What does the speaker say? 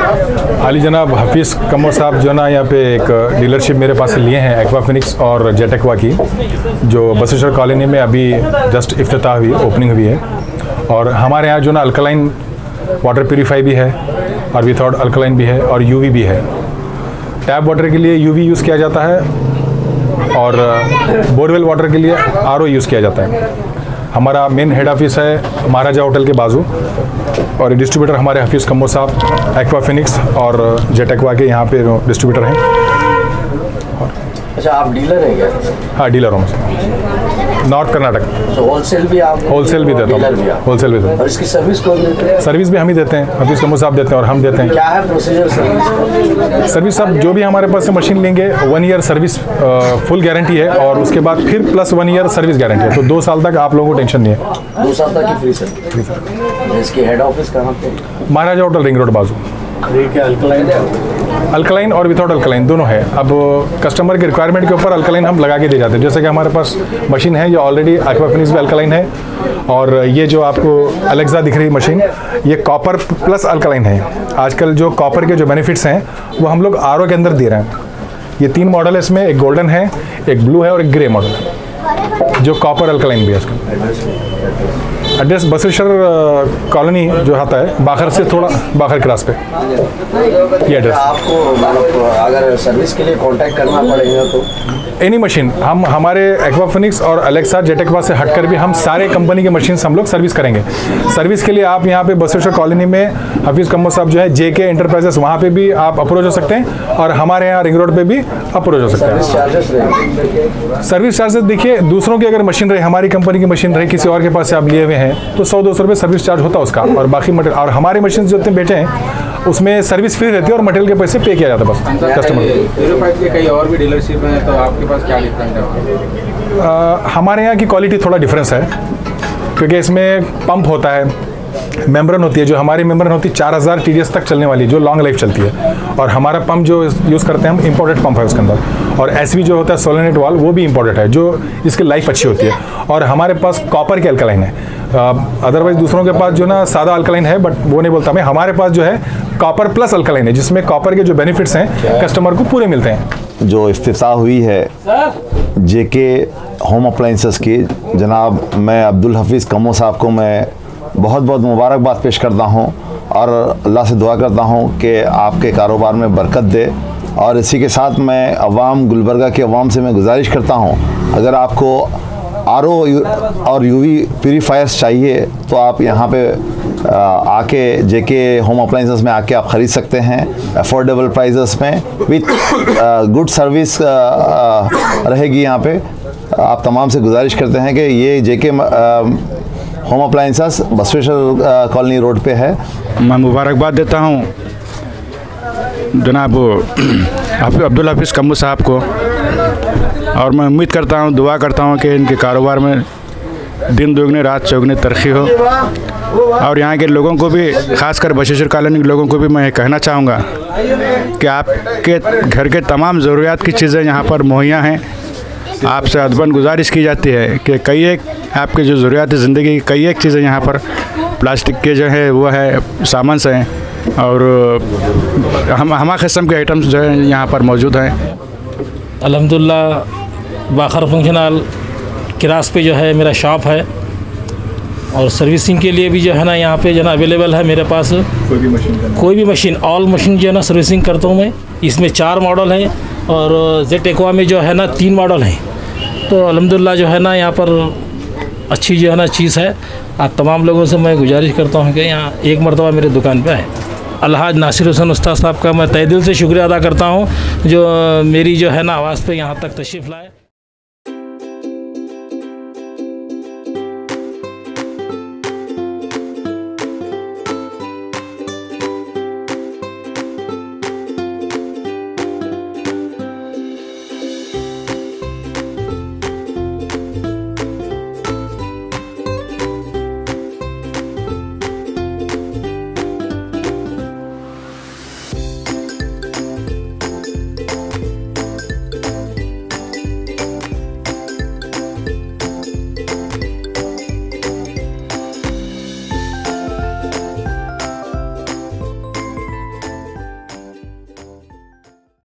हाली जनाब हफीज़ कमो साहब जो ना यहाँ पे एक डीलरशिप मेरे पास से लिए हैं एक्वाफिनिक्स और जेट एक्वा की, जो बसेश्वर कॉलोनी में अभी जस्ट इफ्तिताह हुई, ओपनिंग हुई है। और हमारे यहाँ जो ना अल्कलाइन वाटर प्यूरीफाई भी है और विथआउट अल्कलाइन भी है और यूवी भी है। टैप वाटर के लिए यूवी यूज़ किया जाता है और बोरवेल वाटर के लिए आरओ यूज़ किया जाता है। हमारा मेन हेड ऑफिस है महाराजा होटल के बाजू और डिस्ट्रीब्यूटर हमारे हफीज़ कमो साहब एक्वाफिनिक्स और जेट एक्वा के यहाँ पे डिस्ट्रीब्यूटर हैं। अच्छा, आप डीलर हैं क्या? हाँ, डीलर हूँ नॉर्थ कर्नाटक। तो होलसेल भी आप? होलसेल भी देता हूँ, होलसेल भी देता हूँ। और इसकी सर्विस कौन देते हैं? सर्विस भी हम ही देते हैं, हफीज़ कमो साहब देते हैं और हम देते हैं। क्या है प्रोसीजर सर्विस का? सर्विस सब जो भी हमारे पास से मशीन लेंगे 1 ईयर सर्विस फुल गारंटी है और उसके बाद फिर प्लस 1 ईयर सर्विस गारंटी है, तो 2 साल तक आप लोगों को टेंशन नहीं है। 2 साल तक की फ्री सर्विस। इसकी हेड ऑफिस कहाँ पे? महाराजा होटल रिंग रोड बाजू। अल्कलाइन है? अल्कलाइन और विथआउट अल्कलाइन दोनों है। अब कस्टमर के रिक्वायरमेंट के ऊपर अल्कलाइन हम लगा के दे जाते हैं। जैसे कि हमारे पास मशीन है, ये ऑलरेडी एक्वाफिनिक्स भी अल्कलाइन है और ये जो आपको अलेक्सा दिख रही मशीन, ये कॉपर प्लस अल्कलाइन है। आजकल जो कॉपर के जो बेनिफिट्स हैं वो हम लोग आरओ के अंदर दे रहे हैं। ये 3 मॉडल है इसमें, एक गोल्डन है, एक ब्लू है और एक ग्रे मॉडल है, जो कॉपर अल्कलाइन भी है इसका। एड्रेस बसेश्वर कॉलोनी जो आता है बाखर से थोड़ा बाखर क्रॉस पे ये एड्रेस। आपको मतलब अगर सर्विस के लिए कांटेक्ट करना पड़ेगा तो एनी मशीन हम हमारे एक्वाफिनिक्स और अलेक्सा जेट एक्वा से हटकर भी हम सारे कंपनी के मशीन हम लोग सर्विस करेंगे। सर्विस के लिए आप यहाँ पे बसेश्वर कॉलोनी में हफीज़ कमो साहब जो है जेके एंटरप्राइजेस, वहाँ पे भी आप अप्रोच हो सकते हैं और हमारे यहाँ रिंग रोड पे भी अप्रोच हो सकते हैं। सर्विस चार्जेस देखिए, दूसरों की अगर मशीन रहे, हमारी कंपनी की मशीन रहे, किसी और के पास से आप लिए हुए हैं तो 100-200 रुपये सर्विस चार्ज होता है उसका, और बाकी मटेरियल और हमारे मशीन जो इतने बैठे हैं उसमें सर्विस फ्री रहती है और मटेरियल के पैसे पे किया जाता है बस कस्टमर को। कई और भी डीलरशिप है, तो आपके पास क्या डिफरेंट है? हमारे यहाँ की क्वालिटी थोड़ा डिफरेंस है क्योंकि इसमें पंप होता है, मेम्ब्रेन होती है, जो हमारी मेम्ब्रेन होती है 4000 TDS तक चलने वाली, जो लॉन्ग लाइफ चलती है। और हमारा पंप जो यूज़ करते हैं हम इम्पोर्टेड पंप है उसके अंदर। और एसवी जो होता है सोलेनेट वाल, वो भी इम्पोर्टेड है, जो जिसकी लाइफ अच्छी होती है। और हमारे पास कॉपर के अल्कलाइन है, अदरवाइज दूसरों के पास जो ना सादा अल्कलाइन है, बट वो नहीं बोलता मैं। हमारे पास जो है कॉपर प्लस अल्कलाइन है, जिसमें कॉपर के जो बेनिफिट्स हैं कस्टमर को पूरे मिलते हैं। जो इफ्तिताह हुई है जेके होम अप्लाइंसेस की, जनाब मैं अब्दुल हफीज़ कमो साहब को मैं बहुत बहुत मुबारकबाद पेश करता हूँ और अल्लाह से दुआ करता हूँ कि आपके कारोबार में बरकत दे। और इसी के साथ मैं अवाम गुलबर्गा के अवाम से मैं गुजारिश करता हूँ, अगर आपको आरओ और यूवी प्यूरीफायर्स चाहिए तो आप यहाँ पे आके जेके होम अप्लाइंसेस में आके आप ख़रीद सकते हैं अफोर्डेबल प्राइसेस में, विथ गुड सर्विस रहेगी यहाँ पे। आप तमाम से गुजारिश करते हैं कि ये JK home appliances Basaveshwar colony road पे है। मैं मुबारकबाद देता हूँ जनाब अब्दुल हफीज़ कमो साहब को, और मैं उम्मीद करता हूँ, दुआ करता हूँ कि इनके कारोबार में दिन दोगुनी रात चौगुनी तरक्की हो। और यहाँ के लोगों को भी, ख़ासकर बसेश्वर कॉलोनी के लोगों को भी मैं कहना चाहूँगा कि आपके घर के तमाम ज़रूरियात की चीज़ें यहाँ पर मुहैया हैं। आपसे अदबन गुजारिश की जाती है कि कई एक आपके जो ज़रूरियात ज़िंदगी की कई एक चीज़ें यहाँ पर प्लास्टिक के जो है वो है सामान से हैं, और हमा किस्म के आइटम्स जो है यहाँ पर मौजूद हैं। अल्हम्दुलिल्लाह बाखर फंक्शन हॉल क्रास पे जो है मेरा शॉप है, और सर्विसिंग के लिए भी जो है ना यहाँ पे जो है ना अवेलेबल है मेरे पास। कोई भी मशीन ऑल मशीन जो है ना सर्विसिंग करता हूँ मैं। इसमें 4 मॉडल हैं और जेट एक्वा में जो है ना 3 मॉडल हैं। तो अल्हम्दुलिल्लाह जो है ना यहाँ पर अच्छी जो है ना चीज़ है। आप तमाम लोगों से मैं गुजारिश करता हूँ कि यहाँ एक मरतबा मेरे दुकान पे आए। अलहाज नासिर हुसैन उस्ताद साहब का मैं तहे दिल से शुक्रिया अदा करता हूँ, जो मेरी जो है ना आवाज़ पे यहाँ तक तशरीफ़ लाए।